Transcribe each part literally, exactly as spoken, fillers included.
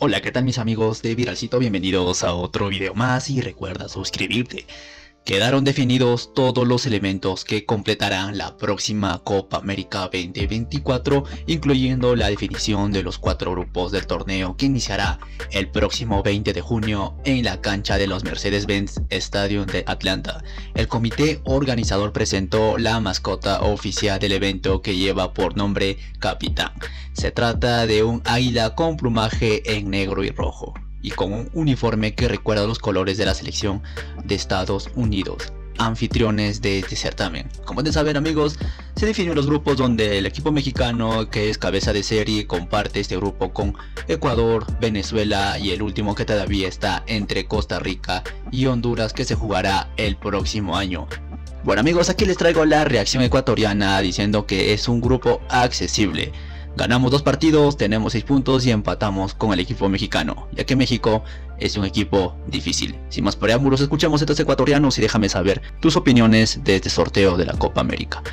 Hola, ¿qué tal mis amigos de Viralcito? Bienvenidos a otro video más y recuerda suscribirte. Quedaron definidos todos los elementos que completarán la próxima Copa América veinte veinticuatro, incluyendo la definición de los cuatro grupos del torneo que iniciará el próximo veinte de junio en la cancha de los Mercedes-Benz Stadium de Atlanta. El comité organizador presentó la mascota oficial del evento, que lleva por nombre Capitán. Se trata de un águila con plumaje en negro y rojo, y con un uniforme que recuerda los colores de la selección de Estados Unidos, anfitriones de este certamen. Como pueden saber, amigos, se definen los grupos donde el equipo mexicano, que es cabeza de serie, comparte este grupo con Ecuador, Venezuela y el último que todavía está entre Costa Rica y Honduras, que se jugará el próximo año. Bueno amigos, aquí les traigo la reacción ecuatoriana diciendo que es un grupo accesible. Ganamos dos partidos, tenemos seis puntos y empatamos con el equipo mexicano, ya que México es un equipo difícil. Sin más preámbulos, escuchemos a estos ecuatorianos y déjame saber tus opiniones de este sorteo de la Copa América.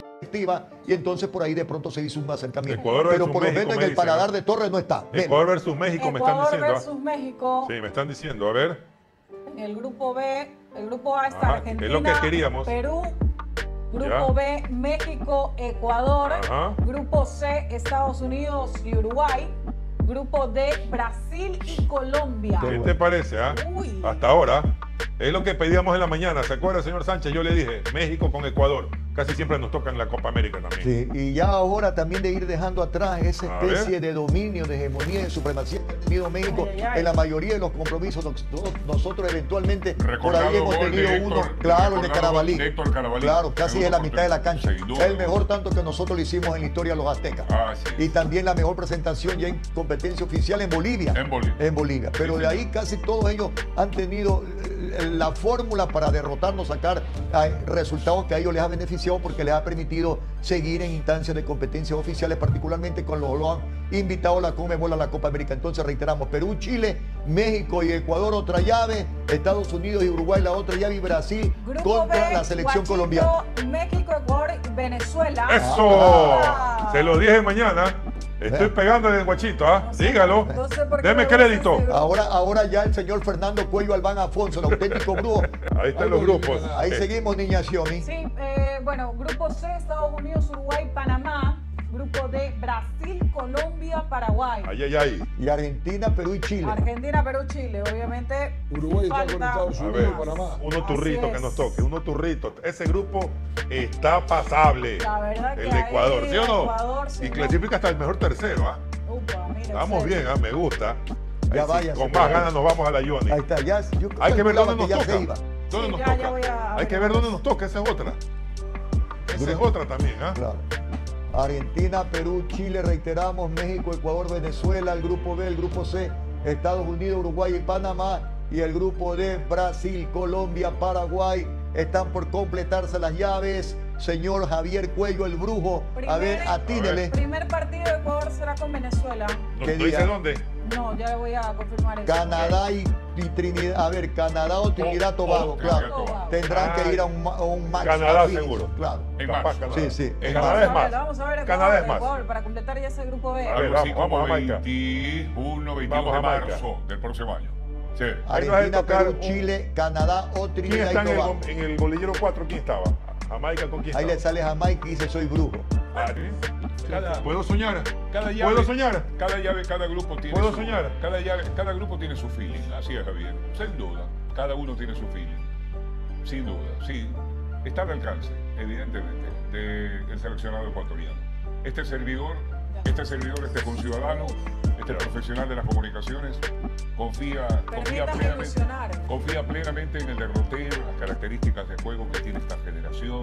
Y entonces por ahí de pronto se hizo un acercamiento. Ecuador pero por lo México, menos en me el dicen, paladar ¿no? de Torres no está. Ecuador versus México, me están Ecuador diciendo. versus México. Sí, me están diciendo, a ver. En el grupo B, el grupo A está Ajá, Argentina, es lo que queríamos. Perú. Grupo Ya. B, México, Ecuador. Ajá. Grupo C, Estados Unidos y Uruguay. Grupo D, Brasil y Colombia. ¿Qué te parece? Ah? Uy. Hasta ahora es lo que pedíamos en la mañana. ¿Se acuerda, señor Sánchez? Yo le dije, México con Ecuador. Casi siempre nos toca en la Copa América también. Sí, y ya ahora también de ir dejando atrás esa A especie ver. de dominio, de hegemonía, de supremacía que ha tenido México Ay, ay, ay. en la mayoría de los compromisos. Nos- Nosotros eventualmente por Recordado ahí hemos gol tenido de Héctor- uno, claro, el de recordado Carabalí. gol de Héctor Carabalí. Claro, casi Segundo en la mitad de la cancha. sin duda. El mejor tanto que nosotros lo hicimos en la historia de los aztecas. Ah, sí. Y también la mejor presentación ya en competencia oficial en Bolivia. En Bolivia. En Bolivia. Pero Sí, de sí. ahí casi todos ellos han tenido eh, la fórmula para derrotarnos, sacar eh, resultados que a ellos les ha beneficiado, porque les ha permitido seguir en instancias de competencias oficiales, particularmente con los lo han invitado a la Conmebol a la Copa América. Entonces reiteramos, Perú, Chile, México y Ecuador otra llave, Estados Unidos y Uruguay la otra llave, y Brasil Grupo contra B, la selección Guachito, colombiana. México, Ecuador y Venezuela. ¡Eso! Ah. Se lo dije mañana. Estoy Eh. pegando en el guachito, ¿ah? No sé, Dígalo. no sé por qué Deme me gusta crédito. ese grupo. Ahora, ahora ya el señor Fernando Cuello Albán Afonso, el auténtico brujo. Ahí están los grupos. Ahí Eh, seguimos, niña Xiomi. Sí, eh, bueno, grupo C, Estados Unidos, Uruguay, Panamá. Grupo D, Brasil, Colombia, Paraguay. Ay, ay, ay. Y Argentina, Perú y Chile. Argentina, Perú, Chile. Obviamente, Uruguay está con falta Estados A Unidos ver, y Panamá. uno Así turrito que es. nos toque, uno turrito. Ese grupo está pasable. La verdad que El de Ecuador, ahí ¿sí o no? Ecuador, sí, Y no. clasifica hasta el mejor tercero, ¿ah? Upa, mira, Estamos en serio. bien, ¿ah? Me gusta. Ya Ahí sí, vaya, con señor. más ganas nos vamos a la Johnny. Ahí está, ya. Yo Hay que ver calculaba dónde nos ya se toca. iba. ¿Dónde Sí, nos ya- toca? ya voy a- Hay que ver dónde nos toca, esa es otra. Esa es otra también, ¿ah? Claro. Argentina, Perú, Chile, reiteramos, México, Ecuador, Venezuela, el grupo B, el grupo C, Estados Unidos, Uruguay y Panamá, y el grupo D, Brasil, Colombia, Paraguay. Están por completarse las llaves. Señor Javier Cuello, el brujo, a ver, Primer- atínele. El primer partido de Ecuador será con Venezuela. ¿No ¿Qué ¿Tú dices día? dónde? No, ya le voy a confirmar eso. Canadá y, y Trinidad, a ver, Canadá o Trinidad Oh, Tobago, oh, claro. Trinidad Tobago. Tendrán que Ay. ir a un, ma- a un match. Canadá afín, seguro. Claro. En Capaz marzo. Canadá. Sí, sí. En Canadá marzo. es Vamos a ver, más. Vamos a ver Ecuador, Canadá es más. Ecuador, para completar ya ese grupo B. A ver, Algo vamos, así como vamos a Jamaica. veintiuno, veintidós Vamos a de Jamaica. marzo del próximo año. Sí. Ahí nos va a Argentina, tocar Perú, un- Chile, Canadá o ¿Quién Trinidad está y en el, Tobago. gol- en el bolillero cuatro? ¿Quién estaba? Jamaica, ¿con quién Ahí le estaba? sale Jamaica y dice soy brujo. Ah, Cada, ¿Puedo soñar? cada llave, ¿Puedo soñar? Cada llave, cada grupo tiene ¿Puedo su, soñar? Cada, llave, cada grupo tiene su feeling. Así es, Javier. Sin duda. Cada uno tiene su feeling. Sin duda. Sí. Está al alcance, evidentemente, del seleccionado ecuatoriano. Este servidor, este servidor, este conciudadano, este profesional de las comunicaciones, confía, confía Permítame plenamente. ilusionar. Confía plenamente en el derrotero, las características de juego que tiene esta generación,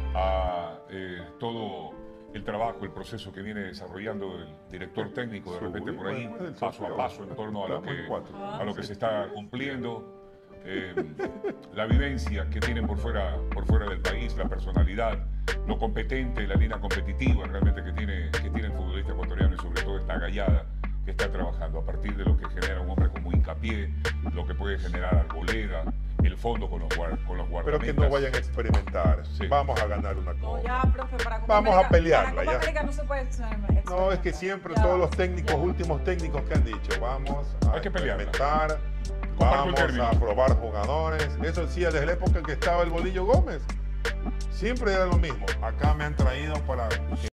a eh, todo el trabajo, el proceso que viene desarrollando el director técnico, de repente por ahí, paso a paso, en torno a lo que, a lo que se está cumpliendo, eh, la vivencia que tienen por fuera, por fuera del país, la personalidad, lo competente, la línea competitiva realmente que tiene, que tiene el futbolista ecuatoriano, y sobre todo esta gallada está trabajando, a partir de lo que genera un hombre como Hincapié, lo que puede generar Arboleda, el fondo con los, guard, con los Pero guardametas. que no vayan a experimentar. Sí. Vamos a ganar una No, copa. ya, profe, para Copa Vamos a América- pelearla, para Copa ya. América no se puede experimentar. No, es que siempre Ya, todos los técnicos, ya. últimos técnicos que han dicho, vamos a Hay que pelearla. experimentar, Comparto el vamos término. a probar jugadores. Eso sí, desde la época en que estaba el Bolillo Gómez. Siempre era lo mismo. Acá me han traído para que